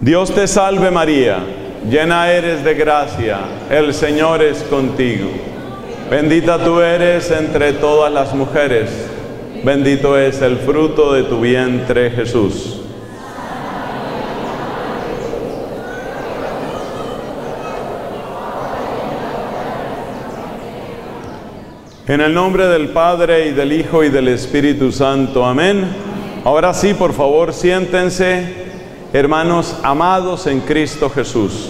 Dios te salve María, llena eres de gracia, el Señor es contigo. Bendita tú eres entre todas las mujeres, bendito es el fruto de tu vientre Jesús. En el nombre del Padre, y del Hijo, y del Espíritu Santo. Amén. Ahora sí, por favor, siéntense, hermanos amados en Cristo Jesús.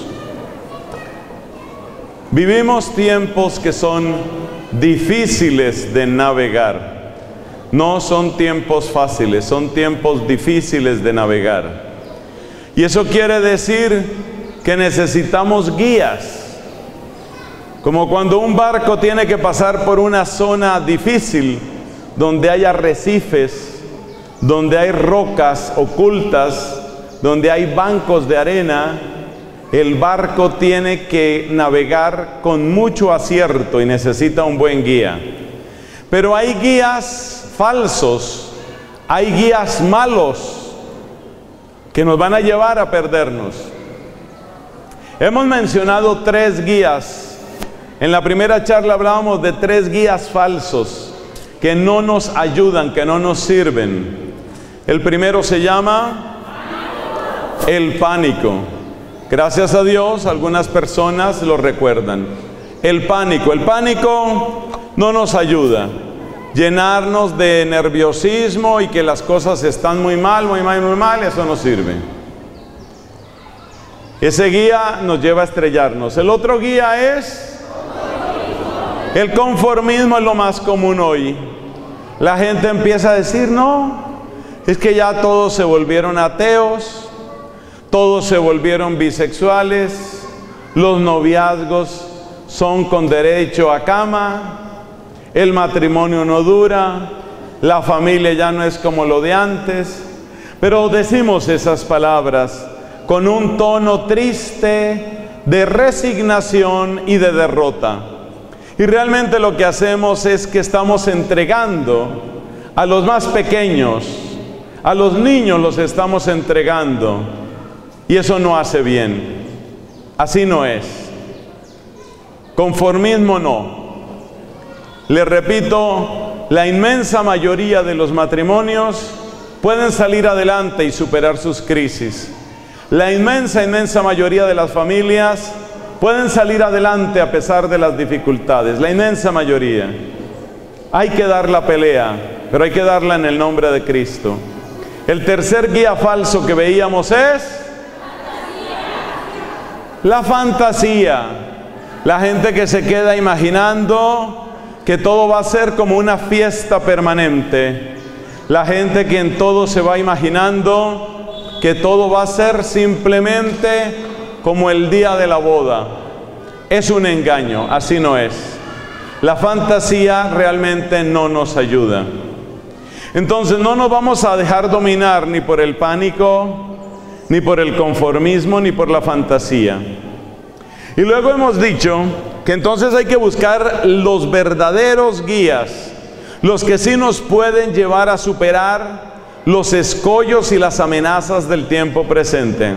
Vivimos tiempos que son difíciles de navegar. No son tiempos fáciles, son tiempos difíciles de navegar. Y eso quiere decir que necesitamos guías. Como cuando un barco tiene que pasar por una zona difícil, donde hay arrecifes, donde hay rocas ocultas, donde hay bancos de arena, el barco tiene que navegar con mucho acierto y necesita un buen guía. Pero hay guías falsos, hay guías malos que nos van a llevar a perdernos. Hemos mencionado 3 guías. En la primera charla hablábamos de 3 guías falsos que no nos ayudan, que no nos sirven. El primero se llama el pánico. Gracias a Dios, algunas personas lo recuerdan. El pánico no nos ayuda. Llenarnos de nerviosismo y que las cosas están muy mal, eso no sirve. Ese guía nos lleva a estrellarnos. El otro guía es el conformismo, es lo más común hoy. La gente empieza a decir, no, es que ya todos se volvieron ateos, todos se volvieron bisexuales, los noviazgos son con derecho a cama, el matrimonio no dura, la familia ya no es como lo de antes. Pero decimos esas palabras con un tono triste, de resignación y de derrota. Y realmente lo que hacemos es que estamos entregando a los más pequeños, a los niños los estamos entregando. Y eso no hace bien. Así no es. Conformismo no. Les repito, la inmensa mayoría de los matrimonios pueden salir adelante y superar sus crisis. La inmensa mayoría de las familias pueden salir adelante a pesar de las dificultades. La inmensa mayoría. Hay que dar la pelea, pero hay que darla en el nombre de Cristo. El tercer guía falso que veíamos es la fantasía. La gente que se queda imaginando que todo va a ser como una fiesta permanente. La gente que en todo se va imaginando que todo va a ser simplemente como el día de la boda. Es un engaño, así no es. La fantasía realmente no nos ayuda. Entonces no nos vamos a dejar dominar ni por el pánico, ni por el conformismo, ni por la fantasía. Y luego hemos dicho que entonces hay que buscar los verdaderos guías, los que sí nos pueden llevar a superar los escollos y las amenazas del tiempo presente.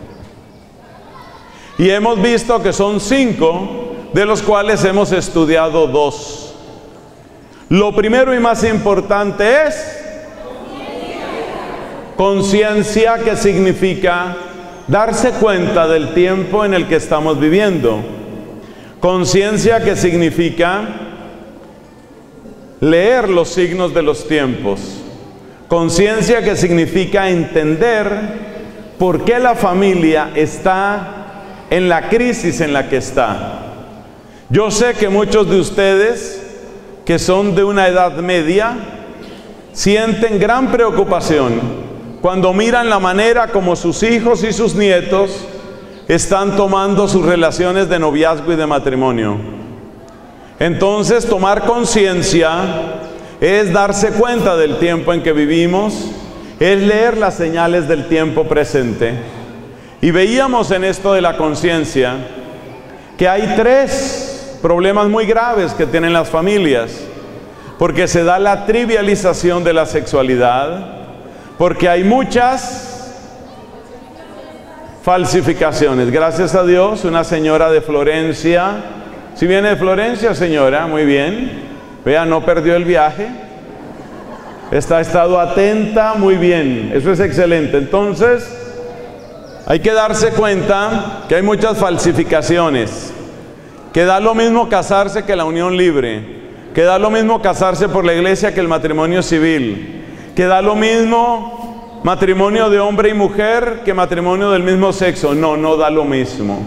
Y hemos visto que son 5, de los cuales hemos estudiado 2. Lo primero y más importante es conciencia, que significa darse cuenta del tiempo en el que estamos viviendo. Conciencia, que significa leer los signos de los tiempos. Conciencia, que significa entender por qué la familia está en la crisis en la que está. Yo sé que muchos de ustedes que son de una edad media sienten gran preocupación cuando miran la manera como sus hijos y sus nietos están tomando sus relaciones de noviazgo y de matrimonio. Entonces, tomar conciencia es darse cuenta del tiempo en que vivimos, es leer las señales del tiempo presente. Y veíamos en esto de la conciencia que hay 3 problemas muy graves que tienen las familias, porque se da la trivialización de la sexualidad, porque hay muchas falsificaciones. Gracias a Dios, una señora de Florencia. ¿Si viene de Florencia, señora? Muy bien. Vea, no perdió el viaje. Ha estado atenta, muy bien. Eso es excelente. Entonces, hay que darse cuenta que hay muchas falsificaciones. Que da lo mismo casarse que la unión libre. Que da lo mismo casarse por la iglesia que el matrimonio civil. Que da lo mismo matrimonio de hombre y mujer que matrimonio del mismo sexo. No, no da lo mismo.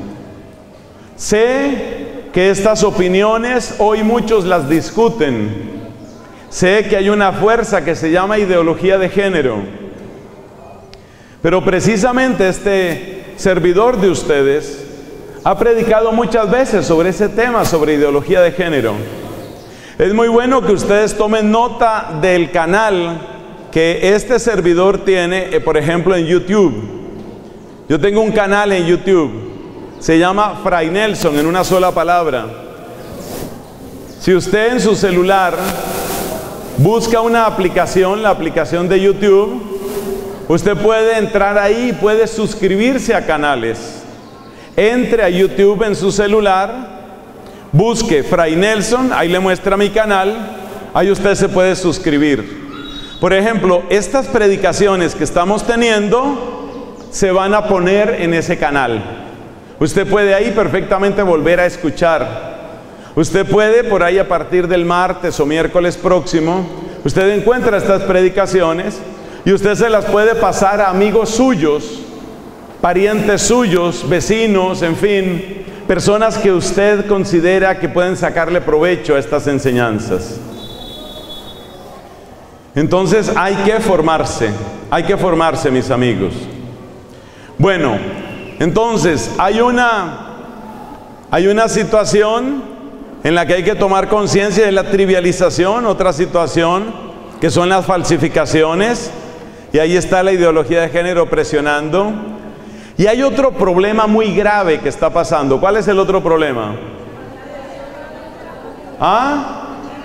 Sé que estas opiniones hoy muchos las discuten. Sé que hay una fuerza que se llama ideología de género. Pero precisamente este servidor de ustedes ha predicado muchas veces sobre ese tema, sobre ideología de género. Es muy bueno que ustedes tomen nota del canal que este servidor tiene, por ejemplo, en YouTube. Yo tengo un canal en YouTube, se llama Fray Nelson, en una sola palabra. Si usted en su celular busca una aplicación, la aplicación de YouTube, usted puede entrar ahí y puede suscribirse a canales. Entre a YouTube en su celular, busque Fray Nelson, ahí le muestra mi canal, ahí usted se puede suscribir. Por ejemplo, estas predicaciones que estamos teniendo se van a poner en ese canal. Usted puede ahí perfectamente volver a escuchar. Usted puede por ahí a partir del martes o miércoles próximo, usted encuentra estas predicaciones y usted se las puede pasar a amigos suyos, parientes suyos, vecinos, en fin, personas que usted considera que pueden sacarle provecho a estas enseñanzas. Entonces hay que formarse, mis amigos. Bueno, entonces hay una situación en la que hay que tomar conciencia de la trivialización, otra situación que son las falsificaciones, y ahí está la ideología de género presionando. Y hay otro problema muy grave que está pasando. ¿Cuál es el otro problema? ¿Ah?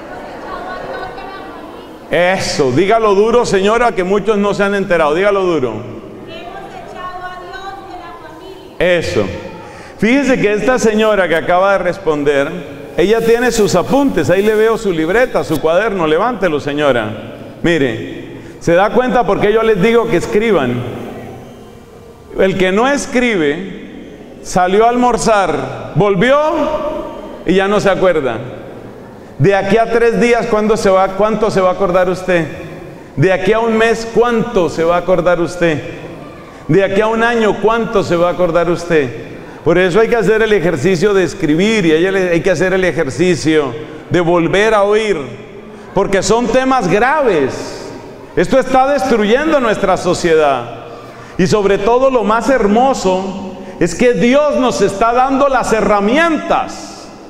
Eso, dígalo duro, señora, que muchos no se han enterado. Dígalo duro. Hemos echado a Dios de la familia. Eso. Fíjese que esta señora que acaba de responder, ella tiene sus apuntes. Ahí le veo su libreta, su cuaderno. Levántelo, señora. Mire, se da cuenta porque yo les digo que escriban. El que no escribe, salió a almorzar, volvió y ya no se acuerda. De aquí a 3 días, ¿cuánto se va a acordar usted? De aquí a un mes, ¿cuánto se va a acordar usted? De aquí a un año, ¿cuánto se va a acordar usted? Por eso hay que hacer el ejercicio de escribir y hay que hacer el ejercicio de volver a oír, porque son temas graves. Esto está destruyendo nuestra sociedad. Y sobre todo lo más hermoso es que Dios nos está dando las herramientas.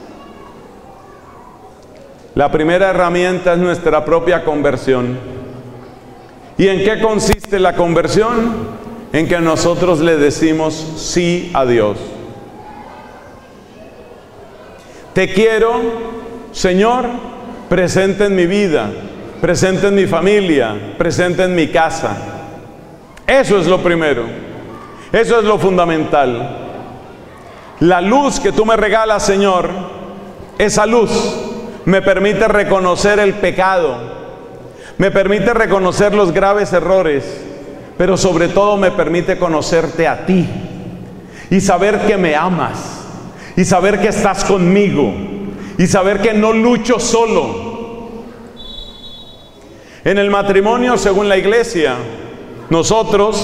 La primera herramienta es nuestra propia conversión. ¿Y en qué consiste la conversión? En que nosotros le decimos sí a Dios. Te quiero, Señor, presente en mi vida, presente en mi familia, presente en mi casa. Eso es lo primero. Eso es lo fundamental. La luz que tú me regalas, Señor, esa luz me permite reconocer el pecado, me permite reconocer los graves errores, pero sobre todo me permite conocerte a ti y saber que me amas y saber que estás conmigo y saber que no lucho solo. En el matrimonio, según la iglesia, nosotros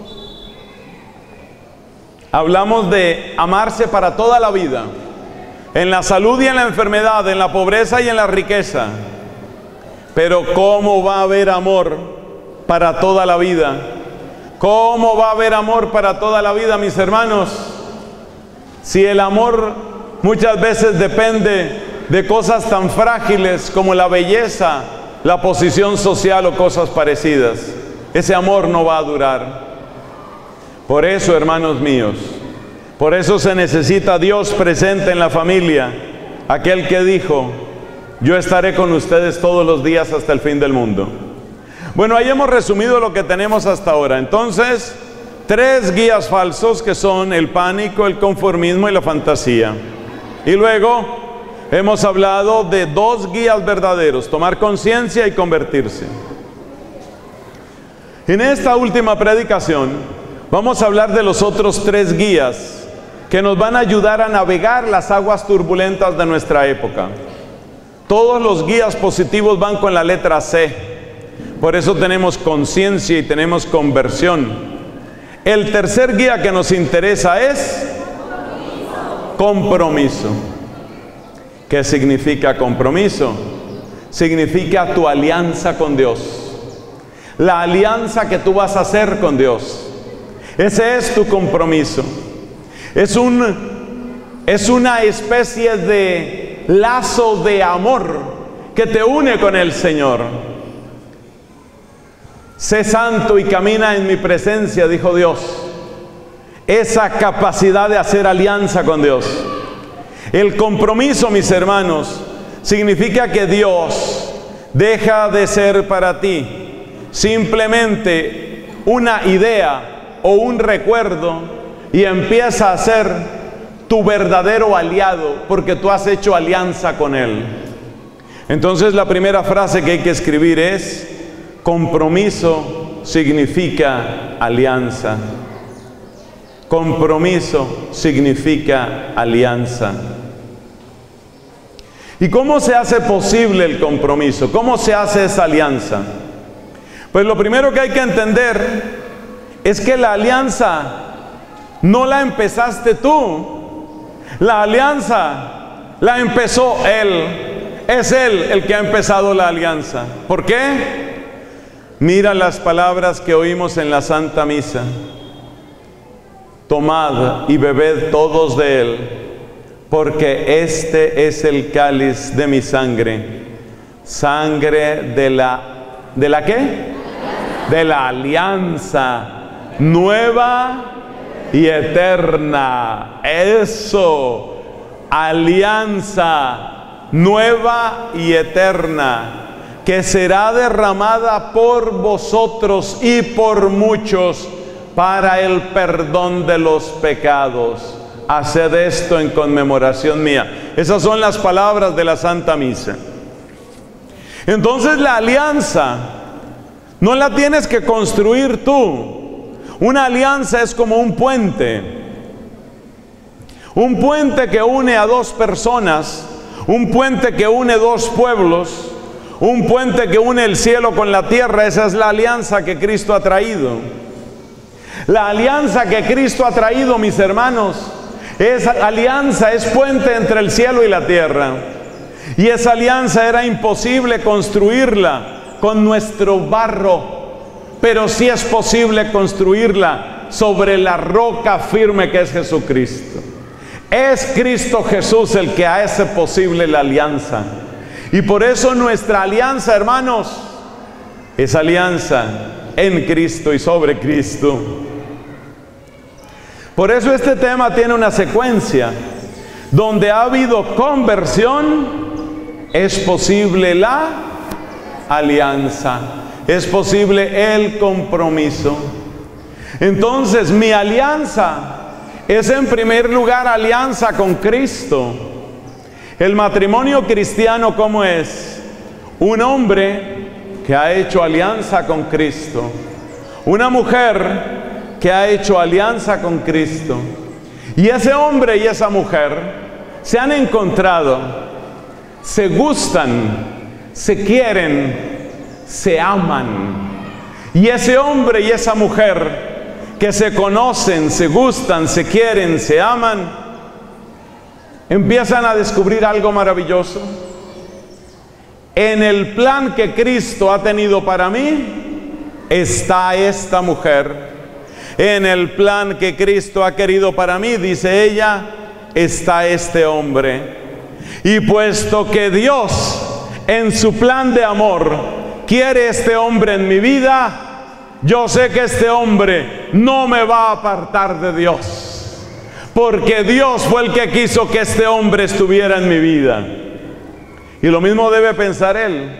hablamos de amarse para toda la vida, en la salud y en la enfermedad, en la pobreza y en la riqueza. Pero ¿cómo va a haber amor para toda la vida? ¿Cómo va a haber amor para toda la vida, mis hermanos? Si el amor muchas veces depende de cosas tan frágiles como la belleza, la posición social o cosas parecidas. Ese amor no va a durar. Por eso, hermanos míos, por eso se necesita Dios presente en la familia, aquel que dijo: yo estaré con ustedes todos los días hasta el fin del mundo. Bueno, ahí hemos resumido lo que tenemos hasta ahora. Entonces, 3 guías falsos que son el pánico, el conformismo y la fantasía. Y luego hemos hablado de 2 guías verdaderos, tomar conciencia y convertirse. En esta última predicación vamos a hablar de los otros 3 guías que nos van a ayudar a navegar las aguas turbulentas de nuestra época. Todos los guías positivos van con la letra C. Por eso tenemos conciencia y tenemos conversión. El tercer guía que nos interesa es compromiso. ¿Qué significa compromiso? Significa tu alianza con Dios. La alianza que tú vas a hacer con Dios. Ese es tu compromiso. Es una especie de lazo de amor que te une con el Señor. Sé santo y camina en mi presencia, dijo Dios. Esa capacidad de hacer alianza con Dios. El compromiso, mis hermanos, significa que Dios deja de ser para ti simplemente una idea o un recuerdo y empieza a ser tu verdadero aliado porque tú has hecho alianza con Él. Entonces la primera frase que hay que escribir es: compromiso significa alianza. Compromiso significa alianza. ¿Y cómo se hace posible el compromiso? ¿Cómo se hace esa alianza? Pues lo primero que hay que entender es que la alianza no la empezaste tú. La alianza la empezó Él. Es Él el que ha empezado la alianza. ¿Por qué? Mira las palabras que oímos en la Santa Misa. Tomad y bebed todos de él, porque este es el cáliz de mi sangre. Sangre de la ¿qué? De la alianza nueva y eterna. Eso, alianza nueva y eterna, que será derramada por vosotros y por muchos para el perdón de los pecados. Haced esto en conmemoración mía. Esas son las palabras de la Santa Misa. Entonces la alianza no la tienes que construir tú. Una alianza es como un puente. Un puente que une a 2 personas, un puente que une 2 pueblos, un puente que une el cielo con la tierra. Esa es la alianza que Cristo ha traído. La alianza que Cristo ha traído, mis hermanos, esa alianza es puente entre el cielo y la tierra. Y esa alianza era imposible construirla con nuestro barro, pero sí es posible construirla sobre la roca firme que es Jesucristo. Es Cristo Jesús el que hace posible la alianza. Y por eso nuestra alianza, hermanos, es alianza en Cristo y sobre Cristo. Por eso este tema tiene una secuencia. Donde ha habido conversión, es posible la alianza, es posible el compromiso. Entonces mi alianza es en primer lugar alianza con Cristo. El matrimonio cristiano, ¿cómo es? Un hombre que ha hecho alianza con Cristo, una mujer que ha hecho alianza con Cristo, y ese hombre y esa mujer se han encontrado, se gustan, se quieren, se aman. Y ese hombre y esa mujer que se conocen, se gustan, se quieren, se aman, empiezan a descubrir algo maravilloso. En el plan que Cristo ha tenido para mí está esta mujer. En el plan que Cristo ha querido para mí, dice ella, está este hombre. Y puesto que Dios en su plan de amor quiere este hombre en mi vida, yo sé que este hombre no me va a apartar de Dios, porque Dios fue el que quiso que este hombre estuviera en mi vida. Y lo mismo debe pensar él.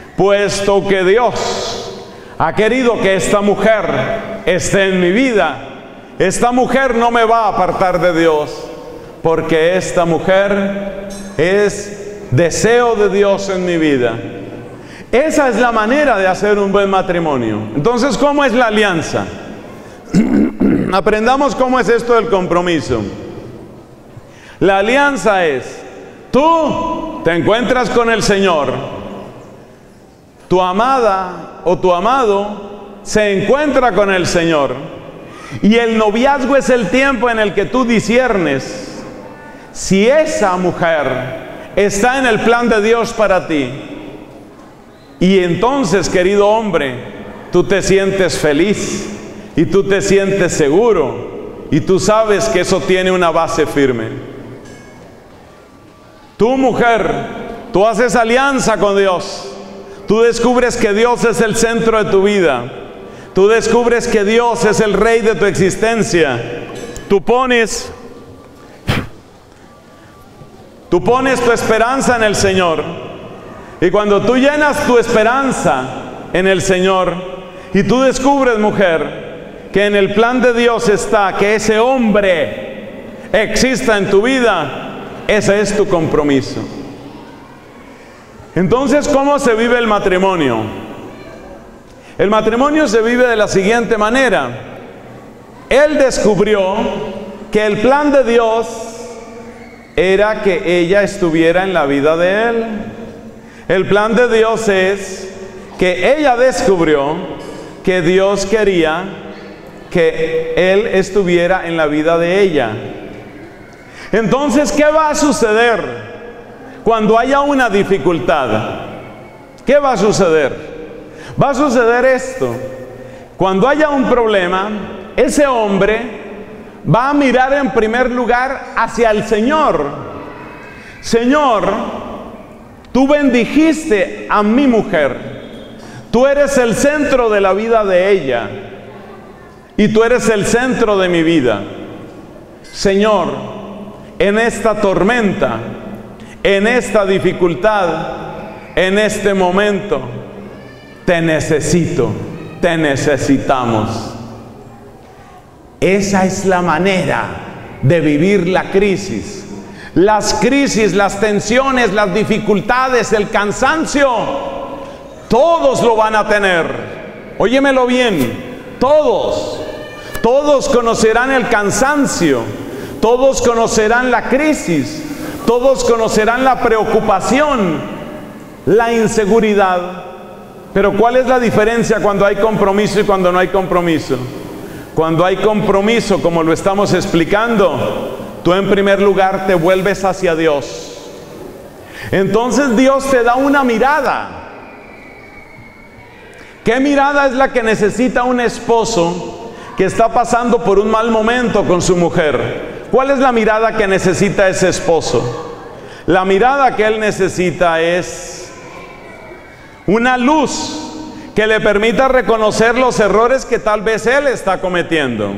Puesto que Dios ha querido que esta mujer esté en mi vida, esta mujer no me va a apartar de Dios, porque esta mujer es deseo de Dios en mi vida. Esa es la manera de hacer un buen matrimonio. Entonces, ¿cómo es la alianza? Aprendamos cómo es esto del compromiso. La alianza es, tú te encuentras con el Señor, tu amada o tu amado se encuentra con el Señor, y el noviazgo es el tiempo en el que tú disciernes si esa mujer está en el plan de Dios para ti. Y entonces, querido hombre, tú te sientes feliz y tú te sientes seguro y tú sabes que eso tiene una base firme. Tú, mujer, tú haces alianza con Dios. Tú descubres que Dios es el centro de tu vida. Tú descubres que Dios es el rey de tu existencia. Tú pones tu esperanza en el Señor. Y cuando tú llenas tu esperanza en el Señor y tú descubres, mujer, que en el plan de Dios está que ese hombre exista en tu vida, ese es tu compromiso. Entonces, ¿cómo se vive el matrimonio? El matrimonio se vive de la siguiente manera. Él descubrió que el plan de Dios era que ella estuviera en la vida de él. El plan de Dios es que ella descubrió que Dios quería que él estuviera en la vida de ella. Entonces, ¿qué va a suceder cuando haya una dificultad? ¿Qué va a suceder? Va a suceder esto. Cuando haya un problema, ese hombre va a mirar en primer lugar hacia el Señor. Señor, tú bendijiste a mi mujer. Tú eres el centro de la vida de ella. Y tú eres el centro de mi vida. Señor, en esta tormenta, en esta dificultad, en este momento, te necesito, te necesitamos. Esa es la manera de vivir la crisis. Las crisis, las tensiones, las dificultades, el cansancio, todos lo van a tener. Óyemelo bien, todos conocerán el cansancio, todos conocerán la crisis, todos conocerán la preocupación, la inseguridad. Pero ¿cuál es la diferencia cuando hay compromiso y cuando no hay compromiso? Cuando hay compromiso, como lo estamos explicando, tú en primer lugar te vuelves hacia Dios. Entonces Dios te da una mirada. ¿Qué mirada es la que necesita un esposo que está pasando por un mal momento con su mujer? ¿Cuál es la mirada que necesita ese esposo? La mirada que él necesita es una luz que le permita reconocer los errores que tal vez él está cometiendo.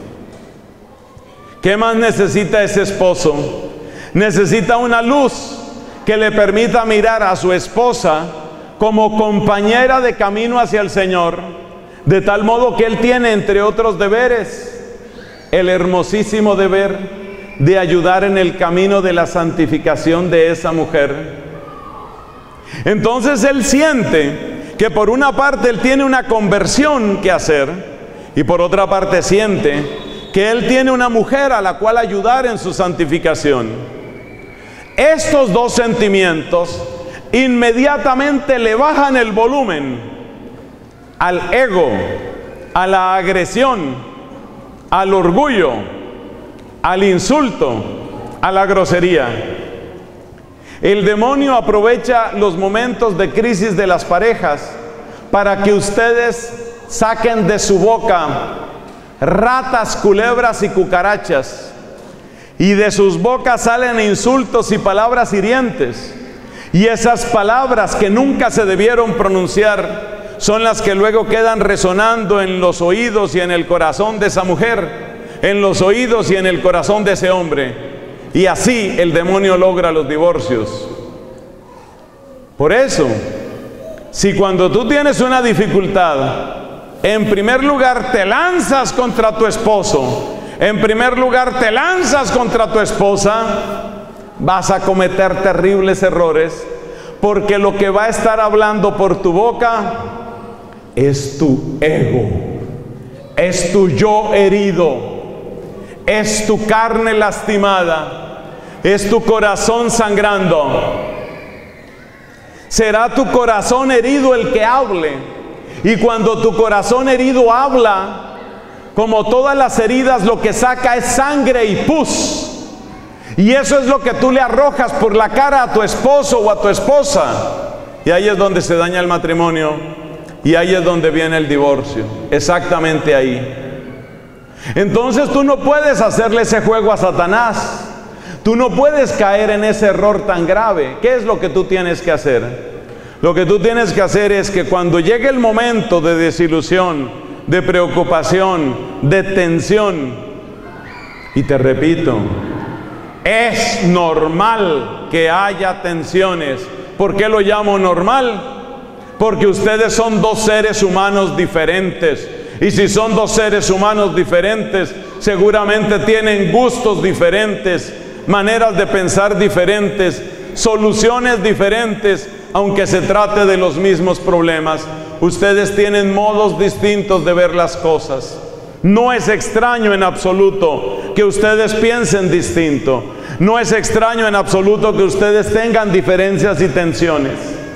¿Qué más necesita ese esposo? Necesita una luz que le permita mirar a su esposa como compañera de camino hacia el Señor, de tal modo que él tiene, entre otros deberes, el hermosísimo deber de ayudar en el camino de la santificación de esa mujer. Entonces él siente que por una parte él tiene una conversión que hacer, y por otra parte siente que él tiene una mujer a la cual ayudar en su santificación. Estos dos sentimientos inmediatamente le bajan el volumen al ego, a la agresión, al orgullo, al insulto, a la grosería. El demonio aprovecha los momentos de crisis de las parejas para que ustedes saquen de su boca ratas, culebras y cucarachas, y de sus bocas salen insultos y palabras hirientes, y esas palabras que nunca se debieron pronunciar son las que luego quedan resonando en los oídos y en el corazón de esa mujer, en los oídos y en el corazón de ese hombre. Y así el demonio logra los divorcios. Por eso, si cuando tú tienes una dificultad, en primer lugar te lanzas contra tu esposo en primer lugar te lanzas contra tu esposa, vas a cometer terribles errores, porque lo que va a estar hablando por tu boca es tu ego, es tu yo herido, es tu carne lastimada, es tu corazón sangrando. Será tu corazón herido el que hable, y cuando tu corazón herido habla, como todas las heridas, lo que saca es sangre y pus. Y eso es lo que tú le arrojas por la cara a tu esposo o a tu esposa. Y ahí es donde se daña el matrimonio. Y ahí es donde viene el divorcio. Exactamente ahí. Entonces tú no puedes hacerle ese juego a Satanás. Tú no puedes caer en ese error tan grave. ¿Qué es lo que tú tienes que hacer? Lo que tú tienes que hacer es que cuando llegue el momento de desilusión, de preocupación, de tensión, y te repito, es normal que haya tensiones. ¿Por qué lo llamo normal? Porque ustedes son dos seres humanos diferentes. Y si son dos seres humanos diferentes, seguramente tienen gustos diferentes, maneras de pensar diferentes, soluciones diferentes, aunque se trate de los mismos problemas. Ustedes tienen modos distintos de ver las cosas. No es extraño en absoluto que ustedes piensen distinto. No es extraño en absoluto que ustedes tengan diferencias y tensiones.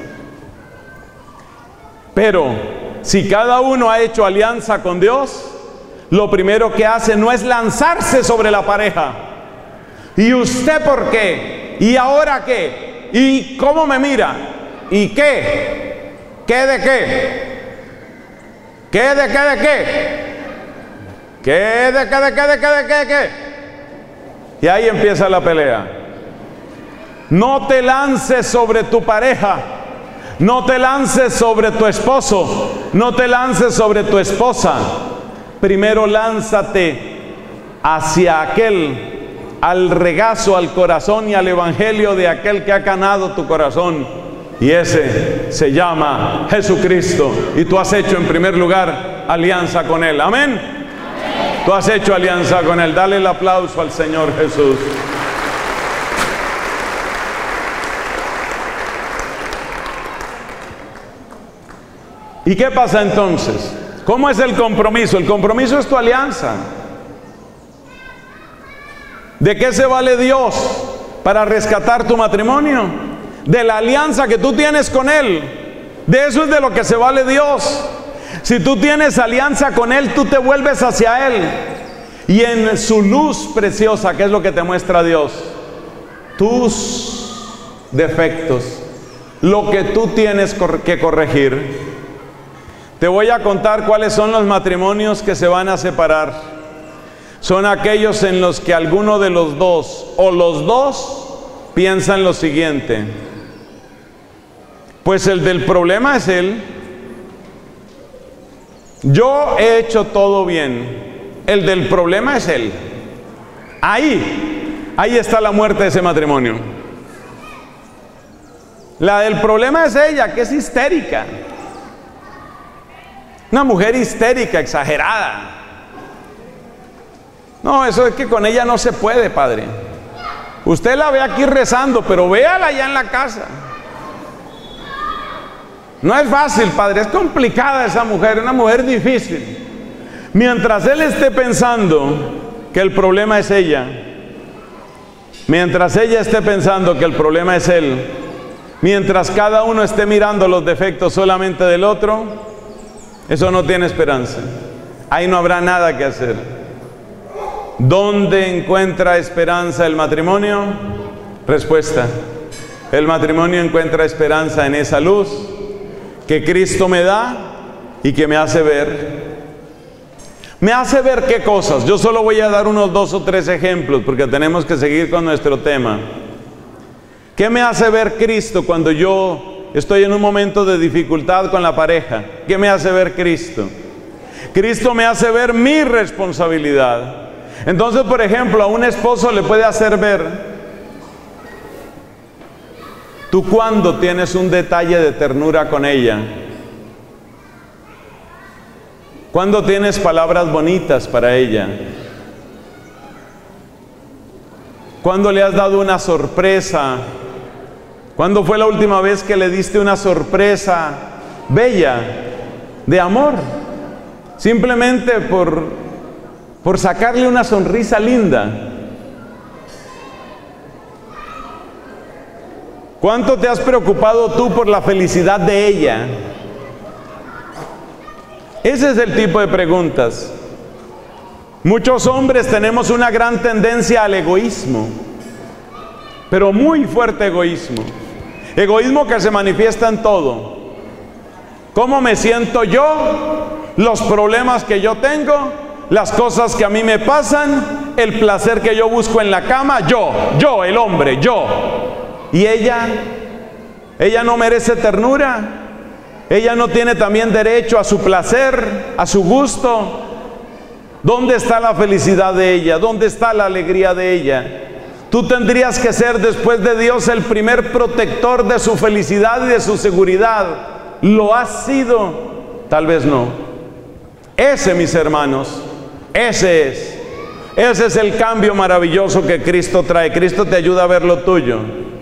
Pero si cada uno ha hecho alianza con Dios, lo primero que hace no es lanzarse sobre la pareja. ¿Y usted por qué? ¿Y ahora qué? ¿Y cómo me mira? ¿Y qué? ¿Qué de qué? ¿Qué de qué de qué? ¿Qué de qué de qué de qué de qué de qué? Y ahí empieza la pelea. No te lances sobre tu pareja, no te lances sobre tu esposo, no te lances sobre tu esposa. Primero lánzate hacia aquel, al regazo, al corazón y al evangelio de aquel que ha ganado tu corazón. Y ese se llama Jesucristo. Y tú has hecho en primer lugar alianza con Él. Amén. Tú has hecho alianza con Él. Dale el aplauso al Señor Jesús. ¿Y qué pasa entonces? ¿Cómo es el compromiso? El compromiso es tu alianza. ¿De qué se vale Dios para rescatar tu matrimonio? De la alianza que tú tienes con Él. De eso es de lo que se vale Dios. Si tú tienes alianza con Él, tú te vuelves hacia Él. Y en su luz preciosa, ¿qué es lo que te muestra Dios? Tus defectos, lo que tú tienes que corregir. Te voy a contar cuáles son los matrimonios que se van a separar. Son aquellos en los que alguno de los dos o los dos piensan lo siguiente: pues el del problema es él. Yo he hecho todo bien. El del problema es él. Ahí está la muerte de ese matrimonio. La del problema es ella, que es histérica. Una mujer histérica, exagerada. No, eso es que con ella no se puede, padre. Usted la ve aquí rezando, pero véala allá en la casa. No es fácil, padre, es complicada esa mujer, una mujer difícil. Mientras él esté pensando que el problema es ella, mientras ella esté pensando que el problema es él, mientras cada uno esté mirando los defectos solamente del otro, eso no tiene esperanza. Ahí no habrá nada que hacer. ¿Dónde encuentra esperanza el matrimonio? Respuesta: el matrimonio encuentra esperanza en esa luz que Cristo me da y que me hace ver. ¿Me hace ver qué cosas? Yo solo voy a dar unos 2 o 3 ejemplos porque tenemos que seguir con nuestro tema. ¿Qué me hace ver Cristo cuando yo estoy en un momento de dificultad con la pareja? ¿Qué me hace ver Cristo? Cristo me hace ver mi responsabilidad. Entonces, por ejemplo, a un esposo le puede hacer ver: tú cuando tienes un detalle de ternura con ella, cuando tienes palabras bonitas para ella, ¿Cuándo le has dado una sorpresa? ¿Cuándo fue la última vez que le diste una sorpresa bella, de amor? Simplemente por sacarle una sonrisa linda. ¿Cuánto te has preocupado tú por la felicidad de ella? Ese es el tipo de preguntas. Muchos hombres tenemos una gran tendencia al egoísmo, pero muy fuerte egoísmo. Egoísmo que se manifiesta en todo. ¿Cómo me siento yo? Los problemas que yo tengo, las cosas que a mí me pasan, el placer que yo busco en la cama, yo, el hombre, yo. ¿Y ella no merece ternura? ¿Ella no tiene también derecho a su placer, a su gusto? ¿Dónde está la felicidad de ella? ¿Dónde está la alegría de ella? Tú tendrías que ser, después de Dios, el primer protector de su felicidad y de su seguridad. ¿Lo has sido? Tal vez no. Ese, mis hermanos, ese es el cambio maravilloso que Cristo trae. Cristo te ayuda a ver lo tuyo.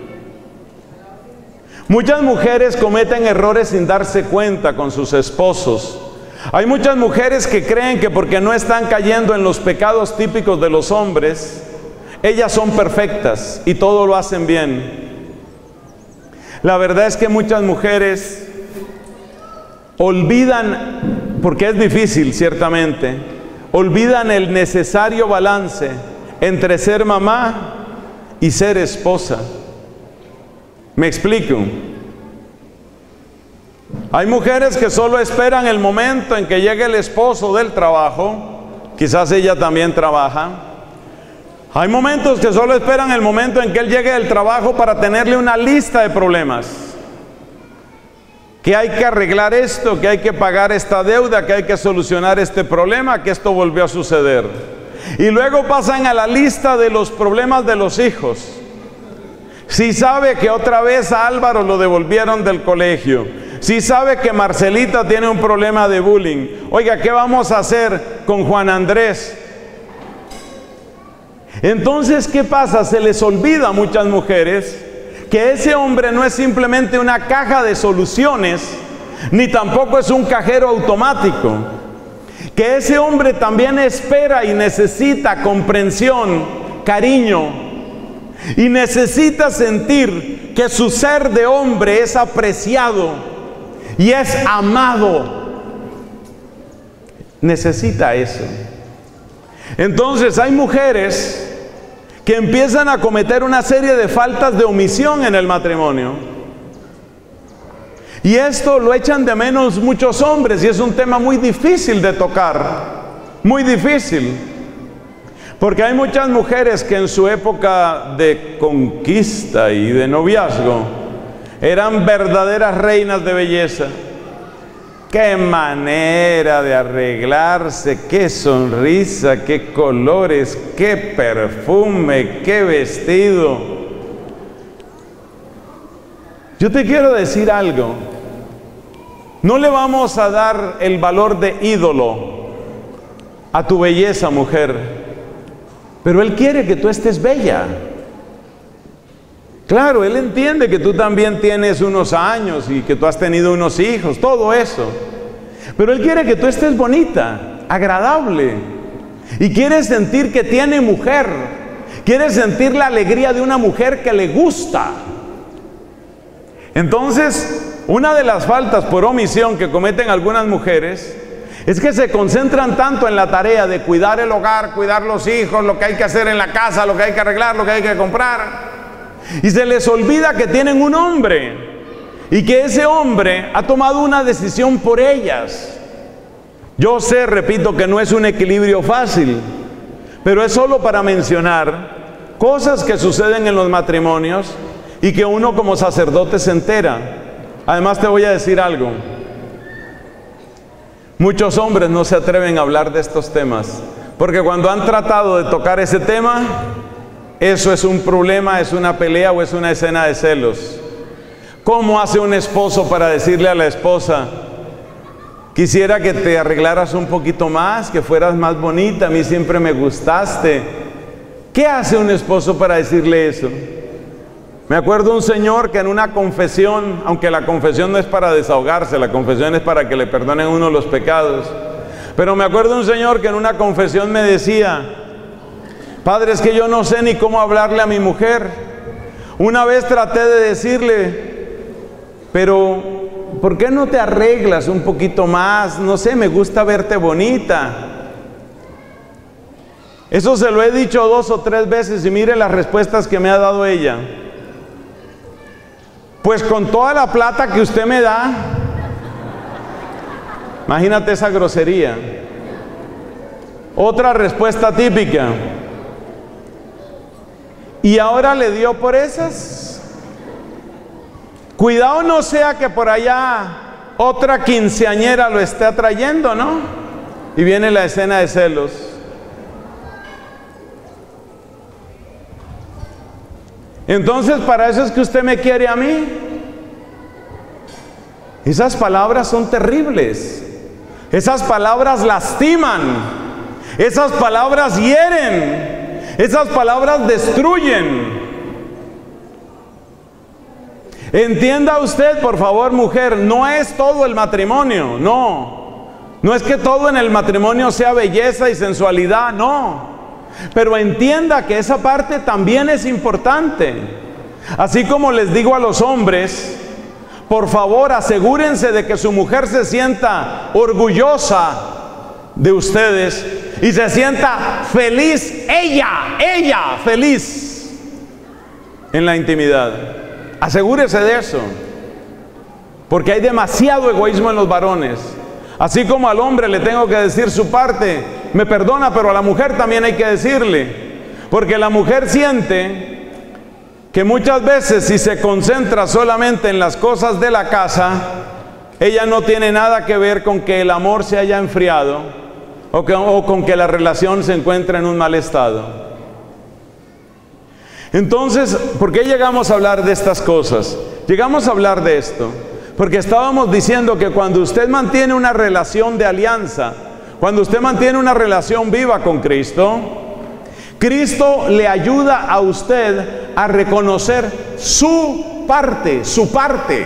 Muchas mujeres cometen errores sin darse cuenta con sus esposos. Hay muchas mujeres que creen que porque no están cayendo en los pecados típicos de los hombres, ellas son perfectas y todo lo hacen bien. La verdad es que muchas mujeres olvidan, porque es difícil ciertamente, olvidan el necesario balance entre ser mamá y ser esposa. ¿Me explico? Hay mujeres que solo esperan el momento en que llegue el esposo del trabajo, quizás ella también trabaja. Hay momentos que solo esperan el momento en que él llegue del trabajo para tenerle una lista de problemas. Que hay que arreglar esto, que hay que pagar esta deuda, que hay que solucionar este problema, que esto volvió a suceder. Y luego pasan a la lista de los problemas de los hijos. Si sabe que otra vez a Álvaro lo devolvieron del colegio, si sabe que Marcelita tiene un problema de bullying, oiga, ¿qué vamos a hacer con Juan Andrés? Entonces, ¿qué pasa? Se les olvida a muchas mujeres que ese hombre no es simplemente una caja de soluciones, ni tampoco es un cajero automático. Que ese hombre también espera y necesita comprensión, cariño, y necesita sentir que su ser de hombre es apreciado y es amado. Necesita eso. Entonces hay mujeres que empiezan a cometer una serie de faltas de omisión en el matrimonio. Y esto lo echan de menos muchos hombres, y es un tema muy difícil de tocar, muy difícil. Porque hay muchas mujeres que en su época de conquista y de noviazgo eran verdaderas reinas de belleza. Qué manera de arreglarse, qué sonrisa, qué colores, qué perfume, qué vestido. Yo te quiero decir algo. No le vamos a dar el valor de ídolo a tu belleza, mujer. Pero Él quiere que tú estés bella. Claro, Él entiende que tú también tienes unos años y que tú has tenido unos hijos, todo eso. Pero Él quiere que tú estés bonita, agradable. Y quiere sentir que tiene mujer. Quiere sentir la alegría de una mujer que le gusta. Entonces, una de las faltas por omisión que cometen algunas mujeres es que se concentran tanto en la tarea de cuidar el hogar, cuidar los hijos, lo que hay que hacer en la casa, lo que hay que arreglar, lo que hay que comprar. Y se les olvida que tienen un hombre y que ese hombre ha tomado una decisión por ellas. Yo sé, repito, que no es un equilibrio fácil, pero es solo para mencionar cosas que suceden en los matrimonios y que uno como sacerdote se entera. Además te voy a decir algo. Muchos hombres no se atreven a hablar de estos temas, porque cuando han tratado de tocar ese tema, eso es un problema, es una pelea o es una escena de celos. ¿Cómo hace un esposo para decirle a la esposa: quisiera que te arreglaras un poquito más, que fueras más bonita, a mí siempre me gustaste? ¿Qué hace un esposo para decirle eso? Me acuerdo un señor que en una confesión, aunque la confesión no es para desahogarse, la confesión es para que le perdonen a uno los pecados, pero me acuerdo un señor que en una confesión me decía: padre, es que yo no sé ni cómo hablarle a mi mujer. Una vez traté de decirle: pero ¿por qué no te arreglas un poquito más? No sé, me gusta verte bonita. Eso se lo he dicho 2 o 3 veces y mire las respuestas que me ha dado ella. Pues con toda la plata que usted me da. Imagínate esa grosería. Otra respuesta típica: ¿y ahora le dio por esas? Cuidado no sea que por allá otra quinceañera lo esté atrayendo, ¿no? Y viene la escena de celos. Entonces, ¿para eso es que usted me quiere a mí? Esas palabras son terribles. Esas palabras lastiman. Esas palabras hieren. Esas palabras destruyen. Entienda usted, por favor, mujer, no es todo el matrimonio, no. No es que todo en el matrimonio sea belleza y sensualidad, no. Pero entienda que esa parte también es importante. Así como les digo a los hombres, por favor, asegúrense de que su mujer se sienta orgullosa de ustedes y se sienta feliz, ella feliz en la intimidad. Asegúrese de eso, porque hay demasiado egoísmo en los varones. Así como al hombre le tengo que decir su parte, me perdona, pero a la mujer también hay que decirle, porque la mujer siente que muchas veces si se concentra solamente en las cosas de la casa, ella no tiene nada que ver con que el amor se haya enfriado o con que la relación se encuentre en un mal estado. Entonces, ¿por qué llegamos a hablar de estas cosas? Llegamos a hablar de esto porque estábamos diciendo que cuando usted mantiene una relación de alianza, cuando usted mantiene una relación viva con Cristo, Cristo le ayuda a usted a reconocer su parte, su parte.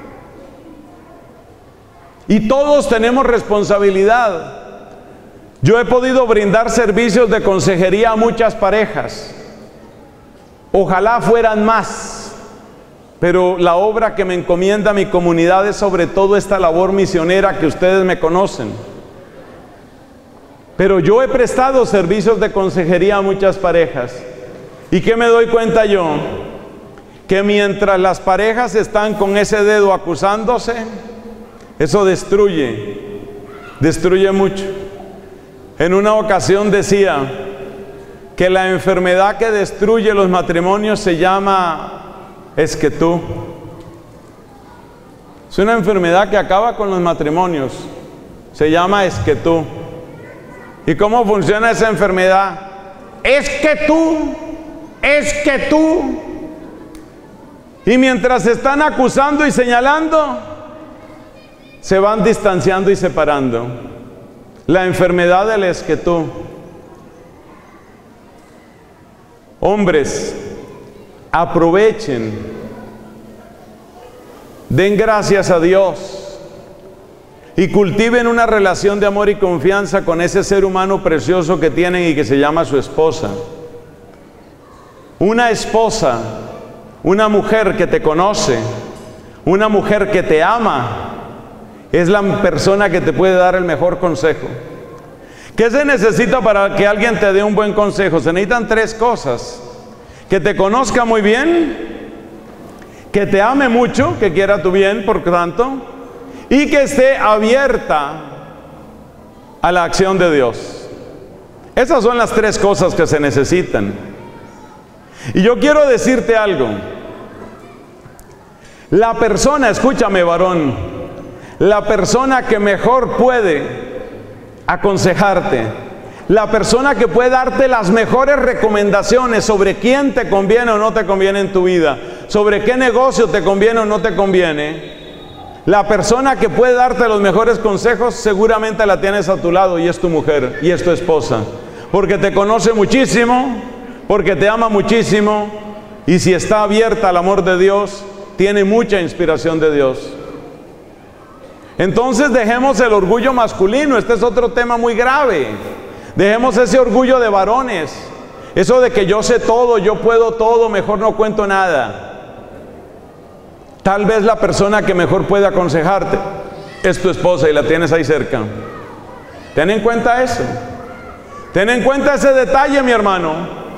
Y todos tenemos responsabilidad. Yo he podido brindar servicios de consejería a muchas parejas. Ojalá fueran más. Pero la obra que me encomienda mi comunidad es sobre todo esta labor misionera que ustedes me conocen. Pero yo he prestado servicios de consejería a muchas parejas. ¿Y qué me doy cuenta yo? Que mientras las parejas están con ese dedo acusándose, eso destruye mucho. En una ocasión decía que la enfermedad que destruye los matrimonios se llama esquetú. Es una enfermedad que acaba con los matrimonios. Se llama esquetú. ¿Y cómo funciona esa enfermedad? Es que tú. Y mientras se están acusando y señalando, se van distanciando y separando. La enfermedad del esquetú. Hombres, aprovechen, den gracias a Dios y cultiven una relación de amor y confianza con ese ser humano precioso que tienen y que se llama su esposa. Una esposa, una mujer que te conoce, una mujer que te ama, es la persona que te puede dar el mejor consejo. ¿Qué se necesita para que alguien te dé un buen consejo? Se necesitan 3 cosas: que te conozca muy bien, que te ame mucho, que quiera tu bien, por tanto, y que esté abierta a la acción de Dios. Esas son las 3 cosas que se necesitan. Y yo quiero decirte algo. La persona, escúchame varón, la persona que mejor puede aconsejarte, la persona que puede darte las mejores recomendaciones sobre quién te conviene o no te conviene en tu vida, sobre qué negocio te conviene o no te conviene, la persona que puede darte los mejores consejos seguramente la tienes a tu lado, y es tu mujer y es tu esposa, porque te conoce muchísimo, porque te ama muchísimo, y si está abierta al amor de Dios, tiene mucha inspiración de Dios. Entonces dejemos el orgullo masculino. Este es otro tema muy grave. Dejemos ese orgullo de varones, eso de que yo sé todo, yo puedo todo, mejor no cuento nada. Tal vez la persona que mejor puede aconsejarte es tu esposa y la tienes ahí cerca. Ten en cuenta eso. Ten en cuenta ese detalle, mi hermano.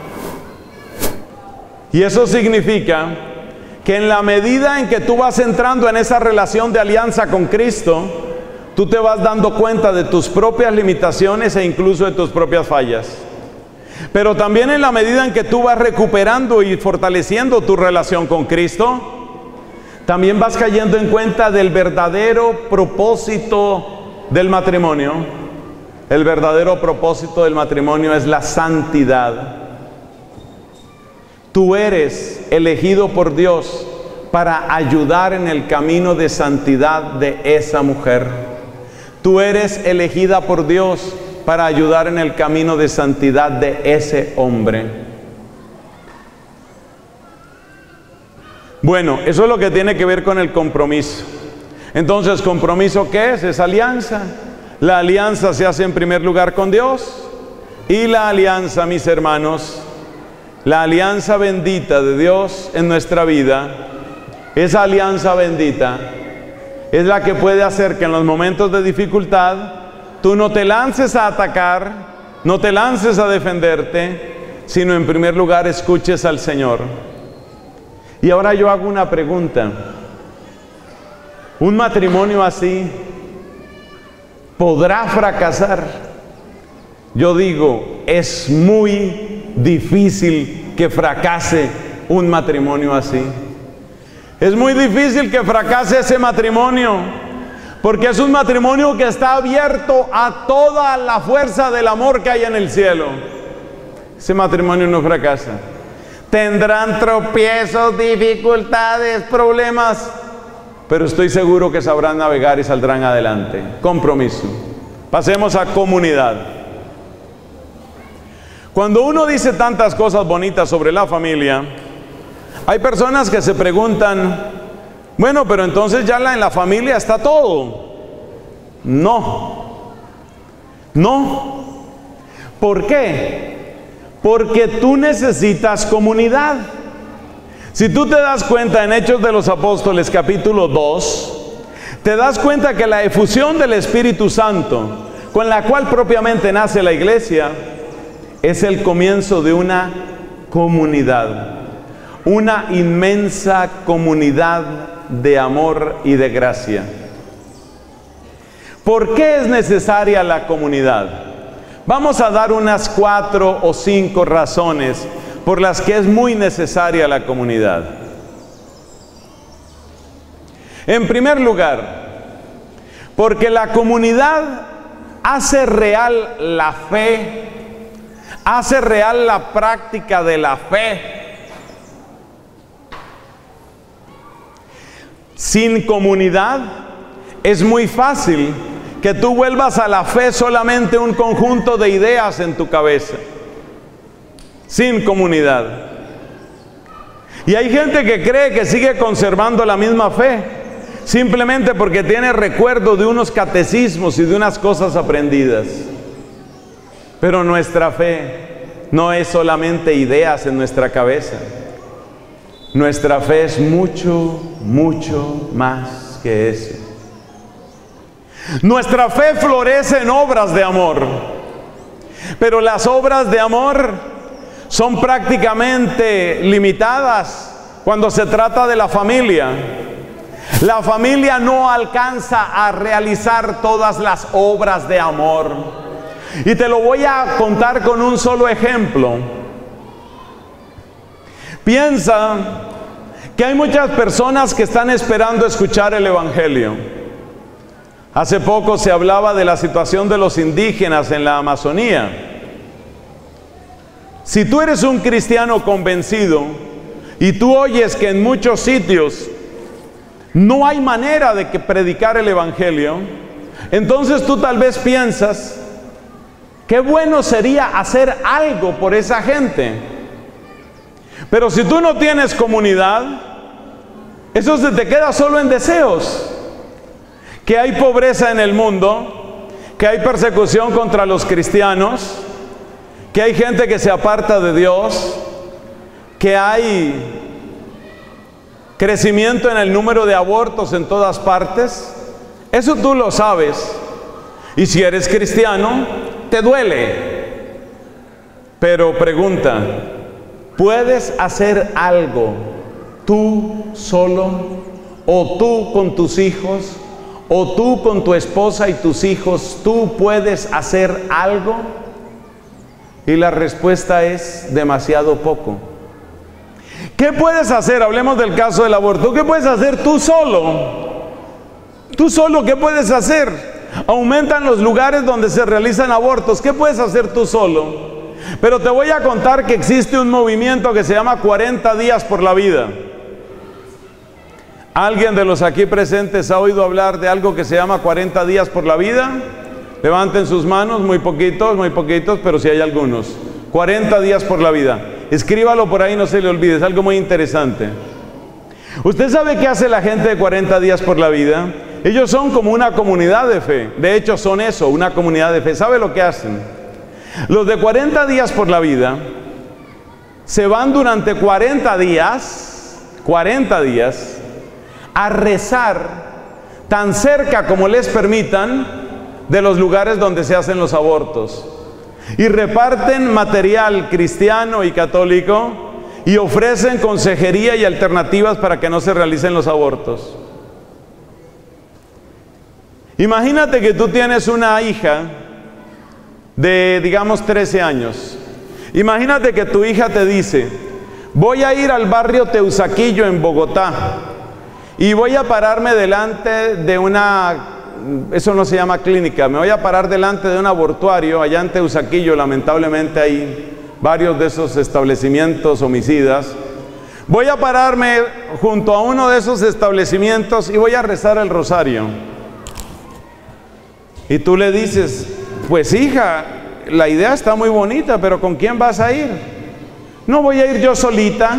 Y eso significa que en la medida en que tú vas entrando en esa relación de alianza con Cristo, tú te vas dando cuenta de tus propias limitaciones e incluso de tus propias fallas. Pero también en la medida en que tú vas recuperando y fortaleciendo tu relación con Cristo, también vas cayendo en cuenta del verdadero propósito del matrimonio. El verdadero propósito del matrimonio es la santidad. Tú eres elegido por Dios para ayudar en el camino de santidad de esa mujer. Tú eres elegida por Dios para ayudar en el camino de santidad de ese hombre. Bueno, eso es lo que tiene que ver con el compromiso. Entonces, ¿compromiso qué es? Es alianza. La alianza se hace en primer lugar con Dios. Y la alianza, mis hermanos, la alianza bendita de Dios en nuestra vida, esa alianza bendita es la que puede hacer que en los momentos de dificultad tú no te lances a atacar, no te lances a defenderte, sino en primer lugar escuches al Señor. Y ahora yo hago una pregunta. ¿Un matrimonio así podrá fracasar? Yo digo, es muy difícil que fracase un matrimonio así. Es muy difícil que fracase ese matrimonio, porque es un matrimonio que está abierto a toda la fuerza del amor que hay en el cielo. Ese matrimonio no fracasa. Tendrán tropiezos, dificultades, problemas, pero estoy seguro que sabrán navegar y saldrán adelante. Compromiso. Pasemos a comunidad. Cuando uno dice tantas cosas bonitas sobre la familia, hay personas que se preguntan, bueno, pero entonces ya en la familia está todo. No. No. ¿Por qué? Porque tú necesitas comunidad. Si tú te das cuenta en Hechos de los Apóstoles capítulo 2, te das cuenta que la efusión del Espíritu Santo, con la cual propiamente nace la iglesia, es el comienzo de una comunidad, una inmensa comunidad de amor y de gracia. ¿Por qué es necesaria la comunidad? Vamos a dar unas 4 o 5 razones por las que es muy necesaria la comunidad. En primer lugar, porque la comunidad hace real la fe, hace real la práctica de la fe. Sin comunidad es muy fácil que tú vuelvas a la fe solamente un conjunto de ideas en tu cabeza. Sin comunidad. Y hay gente que cree que sigue conservando la misma fe, simplemente porque tiene recuerdo de unos catecismos y de unas cosas aprendidas. Pero nuestra fe no es solamente ideas en nuestra cabeza. Nuestra fe es mucho, mucho más que eso. Nuestra fe florece en obras de amor, pero las obras de amor son prácticamente limitadas cuando se trata de la familia. La familia no alcanza a realizar todas las obras de amor. Y te lo voy a contar con un solo ejemplo. Piensa que hay muchas personas que están esperando escuchar el Evangelio. Hace poco se hablaba de la situación de los indígenas en la Amazonía. Si tú eres un cristiano convencido y tú oyes que en muchos sitios no hay manera de que predicar el Evangelio, entonces tú tal vez piensas, qué bueno sería hacer algo por esa gente. Pero si tú no tienes comunidad, eso se te queda solo en deseos. Que hay pobreza en el mundo, que hay persecución contra los cristianos, que hay gente que se aparta de Dios, que hay crecimiento en el número de abortos en todas partes. Eso tú lo sabes. Y si eres cristiano, te duele. Pero pregunta, ¿puedes hacer algo tú solo? ¿O tú con tus hijos? ¿O tú con tu esposa y tus hijos? ¿Tú puedes hacer algo? Y la respuesta es demasiado poco. ¿Qué puedes hacer? Hablemos del caso del aborto. ¿Qué puedes hacer tú solo? Tú solo, ¿qué puedes hacer? Aumentan los lugares donde se realizan abortos. ¿Qué puedes hacer tú solo? Pero te voy a contar que existe un movimiento que se llama 40 días por la vida. ¿Alguien de los aquí presentes ha oído hablar de algo que se llama 40 días por la vida? Levanten sus manos, muy poquitos, pero sí hay algunos. 40 días por la vida. Escríbalo por ahí, no se le olvide, es algo muy interesante. ¿Usted sabe qué hace la gente de 40 días por la vida? Ellos son como una comunidad de fe. De hecho, son eso, una comunidad de fe. ¿Sabe lo que hacen? Los de 40 días por la vida se van durante 40 días, a rezar tan cerca como les permitan de los lugares donde se hacen los abortos. Y reparten material cristiano y católico y ofrecen consejería y alternativas para que no se realicen los abortos. Imagínate que tú tienes una hija de, digamos, 13 años. Imagínate que tu hija te dice: voy a ir al barrio Teusaquillo en Bogotá y voy a pararme delante de una, eso no se llama clínica, me voy a parar delante de un abortuario allá en Teusaquillo. Lamentablemente hay varios de esos establecimientos homicidas. Voy a pararme junto a uno de esos establecimientos y voy a rezar el rosario. Y tú le dices: pues hija, la idea está muy bonita, pero ¿con quién vas a ir? No voy a ir yo solita.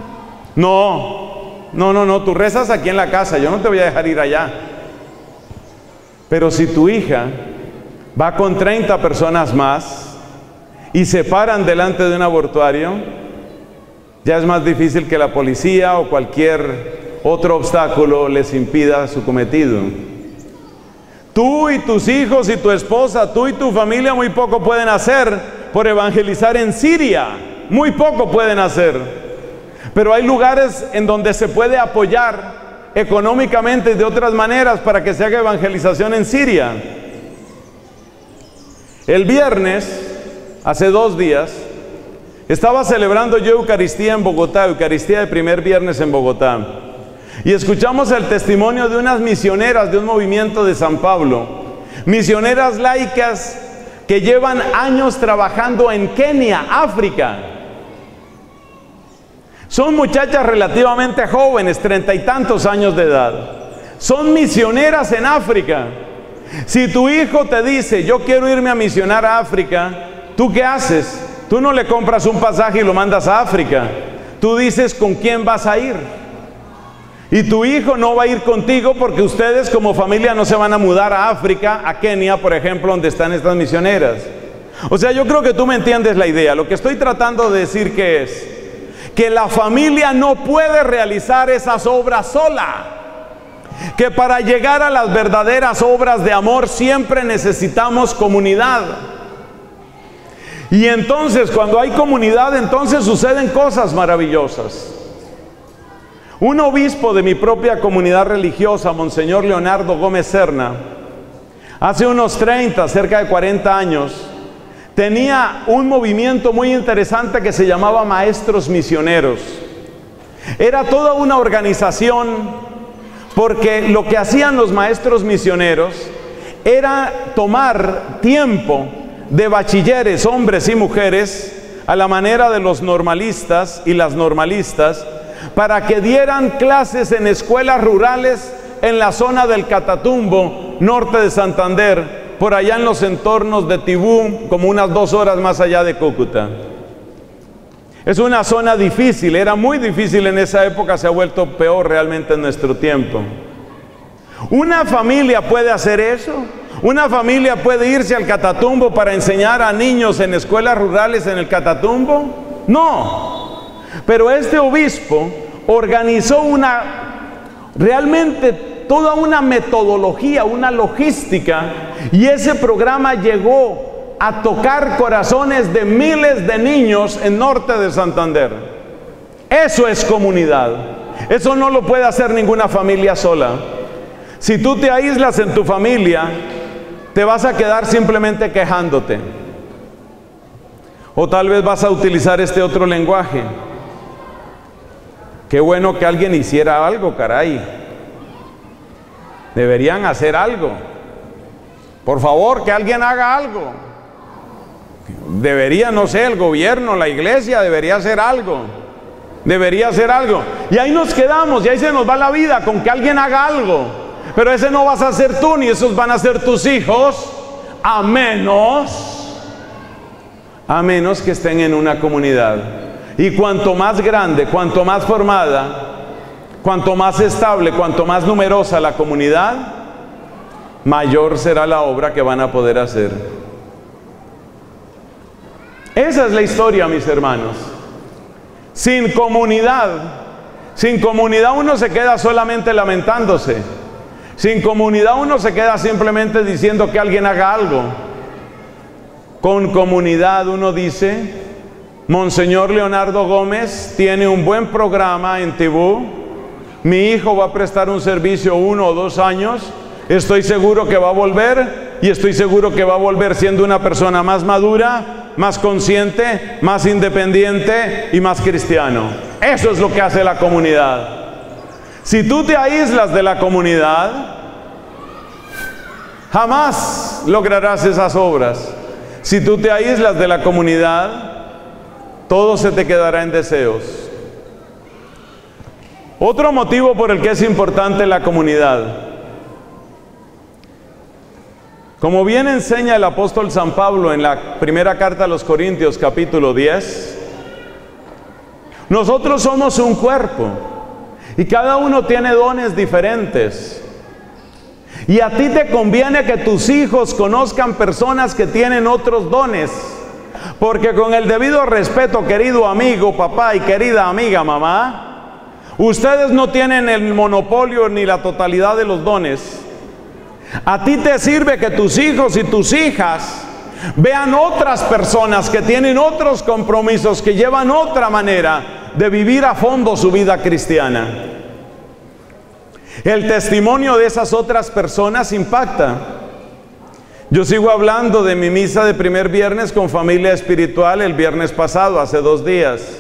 No, tú rezas aquí en la casa, yo no te voy a dejar ir allá. Pero si tu hija va con 30 personas más y se paran delante de un abortuario, ya es más difícil que la policía o cualquier otro obstáculo les impida su cometido. Tú y tus hijos y tu esposa, tú y tu familia muy poco pueden hacer por evangelizar en Siria. Muy poco pueden hacer. Pero hay lugares en donde se puede apoyar económicamente y de otras maneras para que se haga evangelización en Siria. El viernes, hace 2 días, estaba celebrando yo Eucaristía en Bogotá, Eucaristía de primer viernes en Bogotá. Y escuchamos el testimonio de unas misioneras de un movimiento de San Pablo, misioneras laicas que llevan años trabajando en Kenia, África. Son muchachas relativamente jóvenes, 30 y tantos años de edad. Son misioneras en África. Si tu hijo te dice: yo quiero irme a misionar a África, ¿tú qué haces? Tú no le compras un pasaje y lo mandas a África. Tú dices: ¿con quién vas a ir? Y tu hijo no va a ir contigo porque ustedes como familia no se van a mudar a África, a Kenia, por ejemplo, donde están estas misioneras. O sea, yo creo que tú me entiendes la idea. Lo que estoy tratando de decir que es que la familia no puede realizar esas obras sola. Que para llegar a las verdaderas obras de amor siempre necesitamos comunidad. Y entonces, cuando hay comunidad, entonces suceden cosas maravillosas. Un obispo de mi propia comunidad religiosa, Monseñor Leonardo Gómez Serna, hace unos 30, cerca de 40 años, tenía un movimiento muy interesante que se llamaba Maestros Misioneros. Era toda una organización, porque lo que hacían los maestros misioneros era tomar tiempo de bachilleres, hombres y mujeres, a la manera de los normalistas y las normalistas, para que dieran clases en escuelas rurales en la zona del Catatumbo, norte de Santander, por allá en los entornos de Tibú, como unas 2 horas más allá de Cúcuta. Es una zona difícil, era muy difícil en esa época, se ha vuelto peor realmente en nuestro tiempo. ¿Una familia puede hacer eso? ¿Una familia puede irse al Catatumbo para enseñar a niños en escuelas rurales en el Catatumbo? No. Pero este obispo organizó realmente toda una metodología, una logística, y ese programa llegó a tocar corazones de miles de niños en norte de Santander. Eso es comunidad. Eso no lo puede hacer ninguna familia sola. Si tú te aíslas en tu familia, te vas a quedar simplemente quejándote. O tal vez vas a utilizar este otro lenguaje. Qué bueno que alguien hiciera algo, caray. Deberían hacer algo. Por favor, que alguien haga algo. Debería, no sé, el gobierno, la iglesia, debería hacer algo. Debería hacer algo. Y ahí nos quedamos, y ahí se nos va la vida con que alguien haga algo. Pero ese no vas a ser tú, ni esos van a ser tus hijos, a menos que estén en una comunidad. Y cuanto más grande, cuanto más formada, cuanto más estable, cuanto más numerosa la comunidad, mayor será la obra que van a poder hacer. Esa es la historia, mis hermanos. Sin comunidad uno se queda solamente lamentándose. Sin comunidad uno se queda simplemente diciendo que alguien haga algo. Con comunidad uno dice: Monseñor Leonardo Gómez tiene un buen programa en Tibú. Mi hijo va a prestar un servicio 1 o 2 años. Estoy seguro que va a volver, y estoy seguro que va a volver siendo una persona más madura, más consciente, más independiente y más cristiano. Eso es lo que hace la comunidad. Si tú te aíslas de la comunidad, jamás lograrás esas obras. Si tú te aíslas de la comunidad, todo se te quedará en deseos. Otro motivo por el que es importante la comunidad. Como bien enseña el apóstol San Pablo en la primera carta a los Corintios, capítulo 10, nosotros somos un cuerpo y cada uno tiene dones diferentes. Y a ti te conviene que tus hijos conozcan personas que tienen otros dones, porque con el debido respeto, querido amigo papá y querida amiga mamá, ustedes no tienen el monopolio ni la totalidad de los dones. A ti te sirve que tus hijos y tus hijas vean otras personas que tienen otros compromisos, que llevan otra manera de vivir a fondo su vida cristiana. El testimonio de esas otras personas impacta. Yo sigo hablando de mi misa de primer viernes con familia espiritual el viernes pasado, hace 2 días.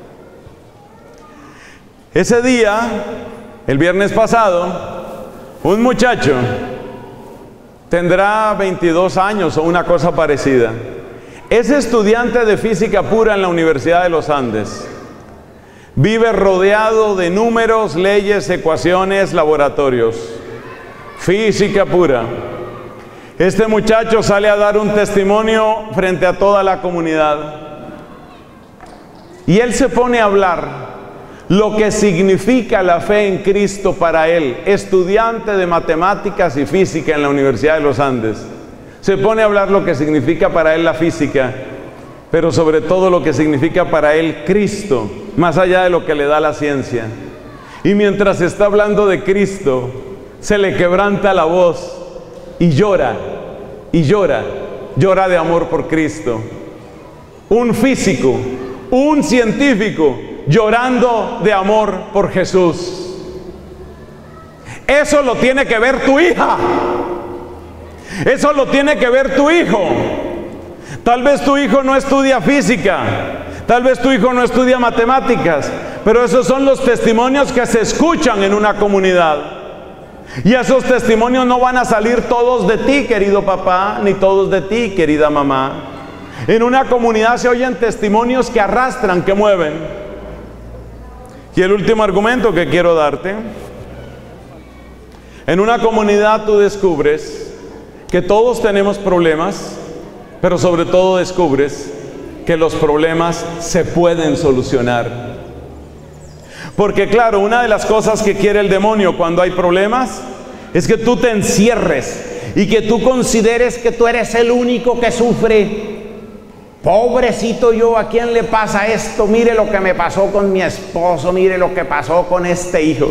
Ese día, el viernes pasado, un muchacho tendrá 22 años o una cosa parecida. Es estudiante de física pura en la Universidad de los Andes. Vive rodeado de números, leyes, ecuaciones, laboratorios. Física pura. Este muchacho sale a dar un testimonio frente a toda la comunidad. Y él se pone a hablar lo que significa la fe en Cristo para él, estudiante de matemáticas y física en la Universidad de los Andes. Se pone a hablar lo que significa para él la física, pero sobre todo lo que significa para él Cristo, más allá de lo que le da la ciencia. Y mientras está hablando de Cristo, se le quebranta la voz y llora, llora de amor por Cristo. Un físico, un científico, llorando de amor por Jesús. Eso lo tiene que ver tu hija. Eso lo tiene que ver tu hijo. Tal vez tu hijo no estudia física, tal vez tu hijo no estudia matemáticas, pero esos son los testimonios que se escuchan en una comunidad. Y esos testimonios no van a salir todos de ti, querido papá, ni todos de ti, querida mamá. En una comunidad se oyen testimonios que arrastran, que mueven. Y el último argumento que quiero darte: en una comunidad tú descubres que todos tenemos problemas, pero sobre todo descubres que los problemas se pueden solucionar. Porque claro, una de las cosas que quiere el demonio cuando hay problemas es que tú te encierres y que tú consideres que tú eres el único que sufre. Pobrecito yo, ¿a quién le pasa esto? Mire lo que me pasó con mi esposo, mire lo que pasó con este hijo.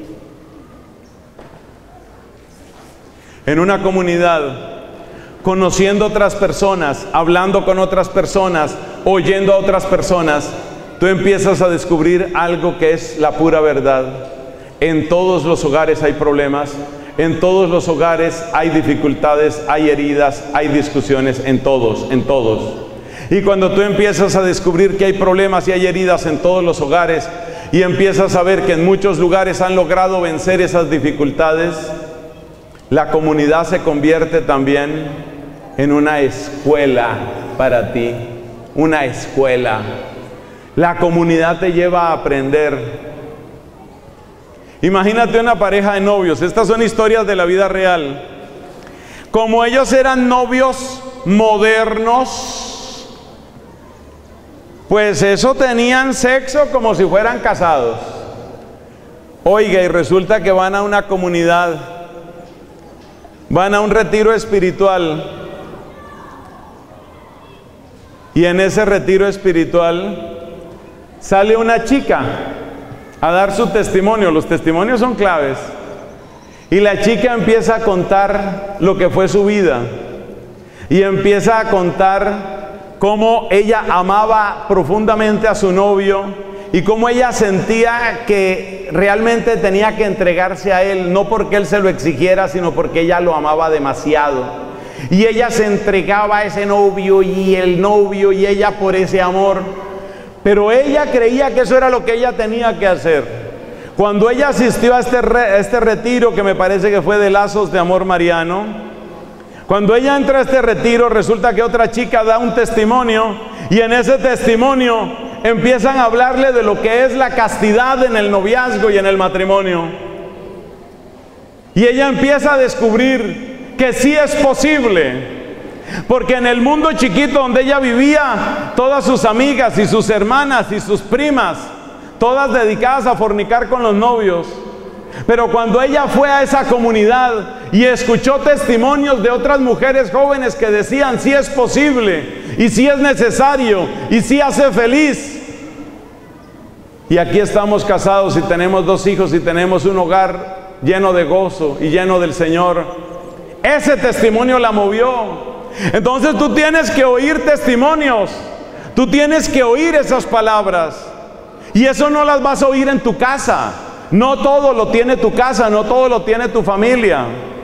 En una comunidad, conociendo otras personas, hablando con otras personas, oyendo a otras personas, tú empiezas a descubrir algo que es la pura verdad. En todos los hogares hay problemas, en todos los hogares hay dificultades, hay heridas, hay discusiones, en todos. Y cuando tú empiezas a descubrir que hay problemas y hay heridas en todos los hogares, y empiezas a ver que en muchos lugares han logrado vencer esas dificultades, la comunidad se convierte también en una escuela para ti, una escuela. La comunidad te lleva a aprender. Imagínate una pareja de novios, estas son historias de la vida real. Como ellos eran novios modernos, pues eso tenían sexo como si fueran casados. Oiga, y resulta que van a una comunidad, van a un retiro espiritual, y en ese retiro espiritual sale una chica a dar su testimonio. Los testimonios son claves. Y la chica empieza a contar lo que fue su vida, y empieza a contar cómo ella amaba profundamente a su novio y cómo ella sentía que realmente tenía que entregarse a él, no porque él se lo exigiera, sino porque ella lo amaba demasiado. Y ella se entregaba a ese novio y el novio y ella por ese amor. Pero ella creía que eso era lo que ella tenía que hacer. Cuando ella asistió a este retiro, que me parece que fue de Lazos de Amor Mariano, cuando ella entra a este retiro, resulta que otra chica da un testimonio, y en ese testimonio empiezan a hablarle de lo que es la castidad en el noviazgo y en el matrimonio. Y ella empieza a descubrir que sí es posible. Porque en el mundo chiquito donde ella vivía, todas sus amigas y sus hermanas y sus primas, todas dedicadas a fornicar con los novios. Pero cuando ella fue a esa comunidad y escuchó testimonios de otras mujeres jóvenes que decían sí es posible, y sí es necesario, y sí hace feliz. Y aquí estamos casados y tenemos 2 hijos y tenemos un hogar lleno de gozo y lleno del Señor. Ese testimonio la movió. Entonces tú tienes que oír testimonios, tú tienes que oír esas palabras, y eso no las vas a oír en tu casa. No todo lo tiene tu casa, no todo lo tiene tu familia.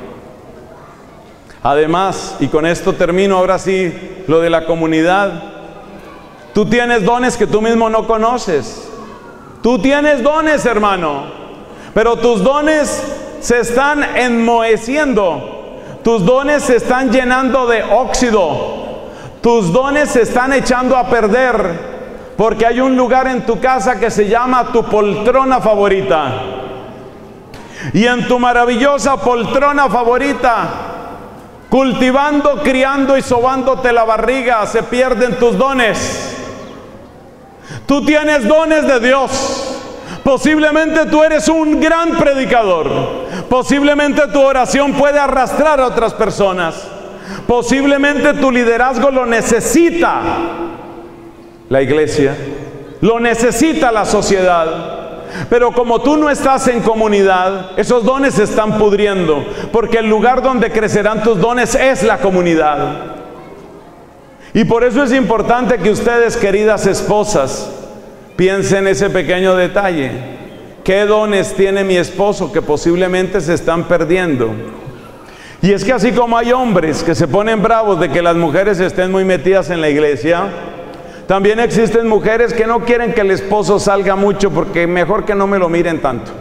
Además, y con esto termino ahora sí, lo de la comunidad, tú tienes dones que tú mismo no conoces. Tú tienes dones, hermano, pero tus dones se están enmoheciendo. Tus dones se están llenando de óxido. Tus dones se están echando a perder, porque hay un lugar en tu casa que se llama tu poltrona favorita. Y en tu maravillosa poltrona favorita, cultivando, criando y sobándote la barriga, se pierden tus dones. Tú tienes dones de Dios. Posiblemente tú eres un gran predicador. Posiblemente tu oración puede arrastrar a otras personas. Posiblemente tu liderazgo lo necesita la iglesia, lo necesita la sociedad. Pero como tú no estás en comunidad, esos dones se están pudriendo, porque el lugar donde crecerán tus dones es la comunidad. Y por eso es importante que ustedes, queridas esposas, piensen ese pequeño detalle. ¿Qué dones tiene mi esposo que posiblemente se están perdiendo? Y es que así como hay hombres que se ponen bravos de que las mujeres estén muy metidas en la iglesia, también existen mujeres que no quieren que el esposo salga mucho porque mejor que no me lo miren tanto.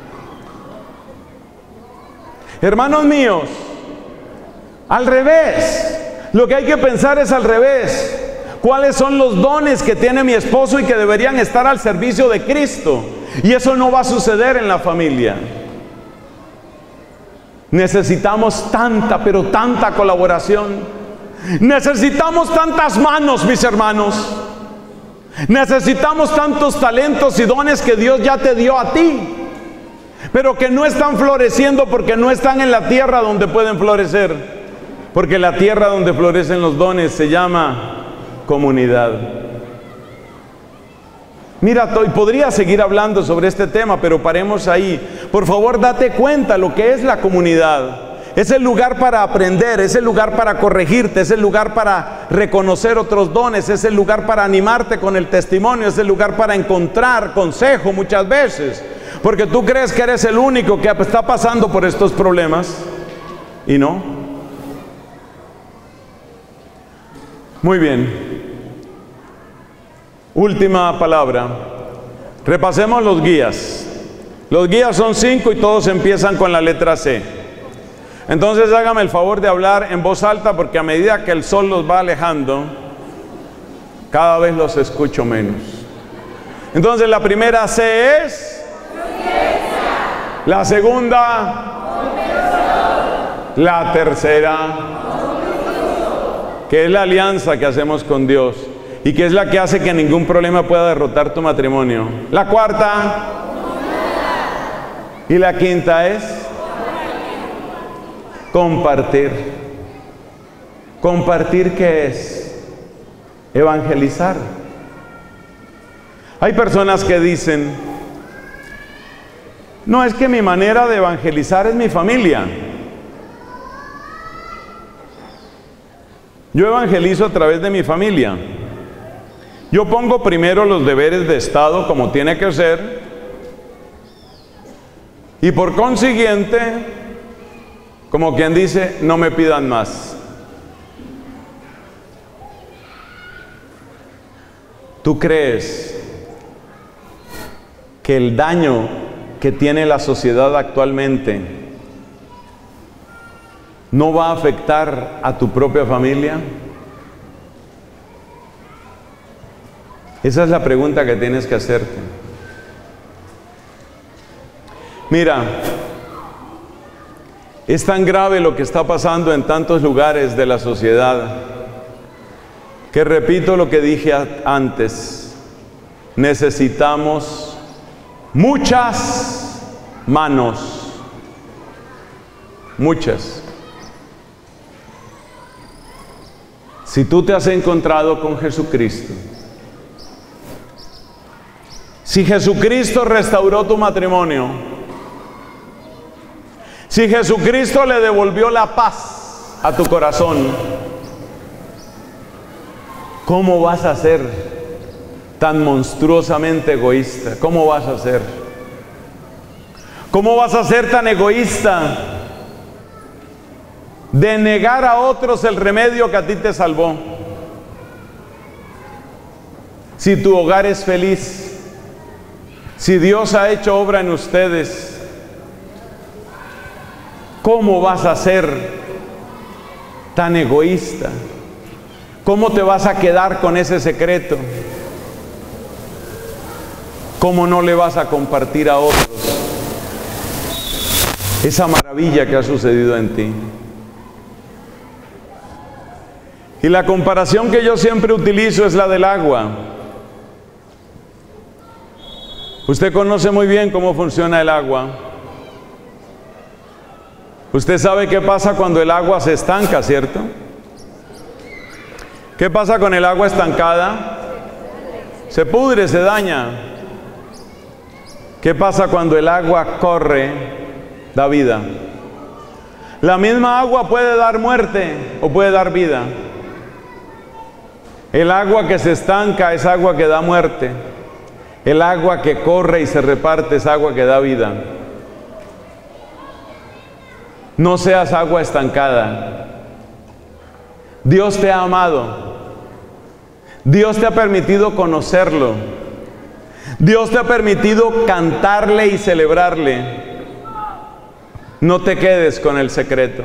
Hermanos míos, al revés, lo que hay que pensar es al revés. ¿Cuáles son los dones que tiene mi esposo y que deberían estar al servicio de Cristo? Y eso no va a suceder en la familia. Necesitamos tanta, pero tanta colaboración. Necesitamos tantas manos, mis hermanos. Necesitamos tantos talentos y dones que Dios ya te dio a ti, pero que no están floreciendo porque no están en la tierra donde pueden florecer. Porque la tierra donde florecen los dones se llama comunidad. Mira, y podría seguir hablando sobre este tema, pero paremos ahí. Por favor, date cuenta lo que es la comunidad. Es el lugar para aprender, es el lugar para corregirte, es el lugar para reconocer otros dones, es el lugar para animarte con el testimonio, es el lugar para encontrar consejo muchas veces. Porque tú crees que eres el único que está pasando por estos problemas y no. Muy bien. Última palabra. Repasemos los guías. Los guías son 5 y todos empiezan con la letra C. Entonces hágame el favor de hablar en voz alta, porque a medida que el sol los va alejando, cada vez los escucho menos. Entonces la primera C es conciencia. La segunda, la tercera, que es la alianza que hacemos con Dios y que es la que hace que ningún problema pueda derrotar tu matrimonio. La cuarta y la quinta es compartir. ¿Compartir qué es? Evangelizar. Hay personas que dicen: no, es que mi manera de evangelizar es mi familia. Yo evangelizo a través de mi familia. Yo pongo primero los deberes de Estado como tiene que ser, y por consiguiente, como quien dice, no me pidan más. ¿Tú crees que el daño que tiene la sociedad actualmente no va a afectar a tu propia familia? Esa es la pregunta que tienes que hacerte. Mira, es tan grave lo que está pasando en tantos lugares de la sociedad que repito lo que dije antes: necesitamos muchas manos, muchas. Si tú te has encontrado con Jesucristo, si Jesucristo restauró tu matrimonio, si Jesucristo le devolvió la paz a tu corazón, ¿cómo vas a ser tan monstruosamente egoísta? ¿Cómo vas a ser? ¿Cómo vas a ser tan egoísta de negar a otros el remedio que a ti te salvó? Si tu hogar es feliz, si Dios ha hecho obra en ustedes, ¿cómo vas a ser tan egoísta? ¿Cómo te vas a quedar con ese secreto? ¿Cómo no le vas a compartir a otros esa maravilla que ha sucedido en ti? Y la comparación que yo siempre utilizo es la del agua. Usted conoce muy bien cómo funciona el agua. Usted sabe qué pasa cuando el agua se estanca, ¿cierto? ¿Qué pasa con el agua estancada? Se pudre, se daña. ¿Qué pasa cuando el agua corre? Da vida. La misma agua puede dar muerte o puede dar vida. El agua que se estanca es agua que da muerte. El agua que corre y se reparte es agua que da vida. No seas agua estancada. Dios te ha amado. Dios te ha permitido conocerlo. Dios te ha permitido cantarle y celebrarle. No te quedes con el secreto.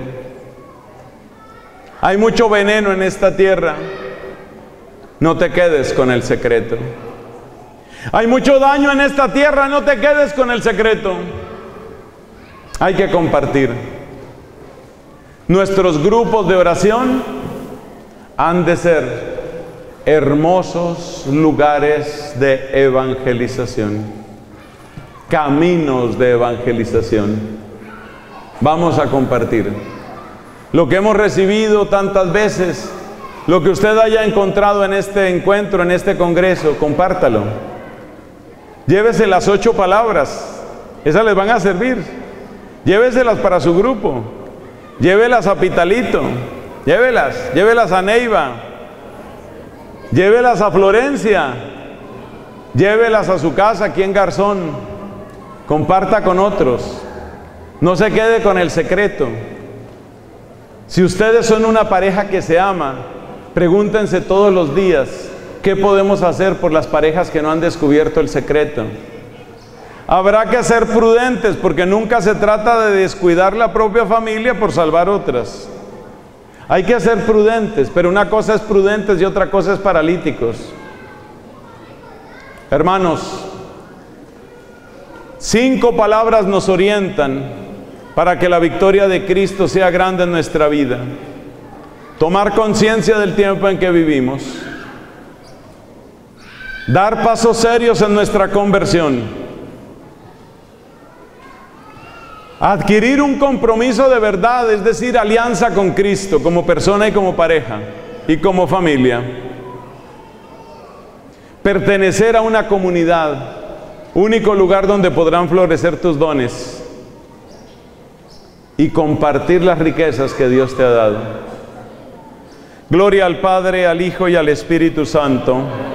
Hay mucho veneno en esta tierra. No te quedes con el secreto. Hay mucho daño en esta tierra. No te quedes con el secreto. Hay que compartir. Nuestros grupos de oración han de ser hermosos lugares de evangelización, caminos de evangelización. Vamos a compartir lo que hemos recibido tantas veces, lo que usted haya encontrado en este encuentro, en este congreso, compártalo. Llévese las 8 palabras, esas les van a servir. Lléveselas para su grupo, llévelas a Pitalito, llévelas a Neiva, llévelas a Florencia, llévelas a su casa aquí en Garzón. Comparta con otros, no se quede con el secreto. Si ustedes son una pareja que se ama, pregúntense todos los días, ¿qué podemos hacer por las parejas que no han descubierto el secreto? Habrá que ser prudentes, porque nunca se trata de descuidar la propia familia por salvar otras. Hay que ser prudentes, pero una cosa es prudentes y otra cosa es paralíticos. Hermanos, 5 palabras nos orientan para que la victoria de Cristo sea grande en nuestra vida. Tomar conciencia del tiempo en que vivimos. Dar pasos serios en nuestra conversión. Adquirir un compromiso de verdad, es decir, alianza con Cristo como persona y como pareja y como familia. Pertenecer a una comunidad, único lugar donde podrán florecer tus dones. Y compartir las riquezas que Dios te ha dado. Gloria al Padre, al Hijo y al Espíritu Santo.